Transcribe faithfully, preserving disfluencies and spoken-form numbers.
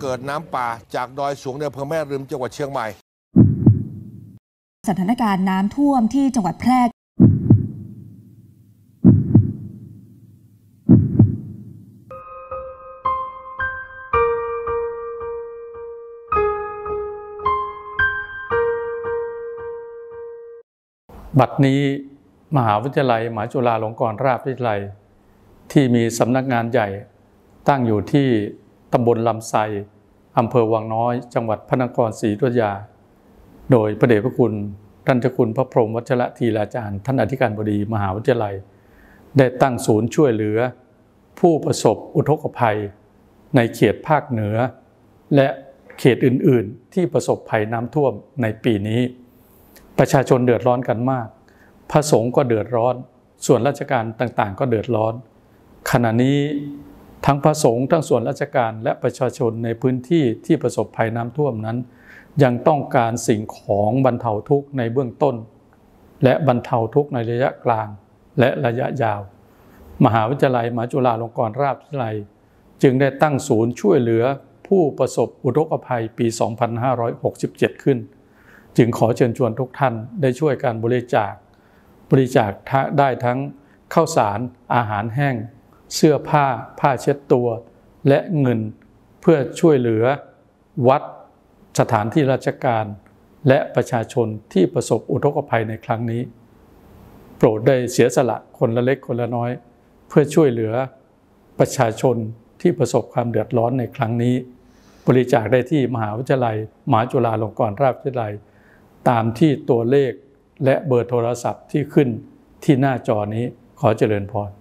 เกิดน้ำป่าจากดอยสูงในอำเภอแม่ริมจังหวัดเชียงใหม่สถานการณ์น้ำท่วมที่จังหวัดแพร่บัดนี้มหาวิทยาลัยมหาจุฬาลงกรณราชวิทยาลัยที่มีสำนักงานใหญ่ตั้งอยู่ที่ตำบลลำไทรอำเภอวังน้อยจังหวัดพระนครศรีอยุธยาโดยพระเดชพระคุณท่านเจ้าคุณพระพรหมวัชรธีราจารย์ท่านอธิการบดีมหาวิทยาลัยได้ตั้งศูนย์ช่วยเหลือผู้ประสบอุทกภัยในเขตภาคเหนือและเขตอื่นๆที่ประสบภัยน้ำท่วมในปีนี้ประชาชนเดือดร้อนกันมากพระสงฆ์ก็เดือดร้อนส่วนราชการต่างๆก็เดือดร้อนขณะนี้ทั้งพระสงฆ์ทั้งส่วนราชการและประชาชนในพื้นที่ที่ประสบภัยน้ำท่วมนั้นยังต้องการสิ่งของบรรเทาทุกข์ในเบื้องต้นและบรรเทาทุกข์ในระยะกลางและระยะยาวมหาวิทยาลัยมหาจุฬาลงกรณราชวิทยาลัยจึงได้ตั้งศูนย์ช่วยเหลือผู้ประสบอุทกภัยปี สองพันห้าร้อยหกสิบเจ็ด ขึ้นจึงขอเชิญชวนทุกท่านได้ช่วยการบริจาคบริจาคได้ทั้งข้าวสารอาหารแห้งเสื้อผ้าผ้าเช็ดตัวและเงินเพื่อช่วยเหลือวัดสถานที่ราชการและประชาชนที่ประสบอุทกภัยในครั้งนี้โปรดได้เสียสละคนละเล็กคนละน้อยเพื่อช่วยเหลือประชาชนที่ประสบความเดือดร้อนในครั้งนี้บริจาคได้ที่มหาวิทยาลัยมหาจุฬาลงกรณราชวิทยาลัยตามที่ตัวเลขและเบอร์โทรศัพท์ที่ขึ้นที่หน้าจอนี้ขอเจริญพร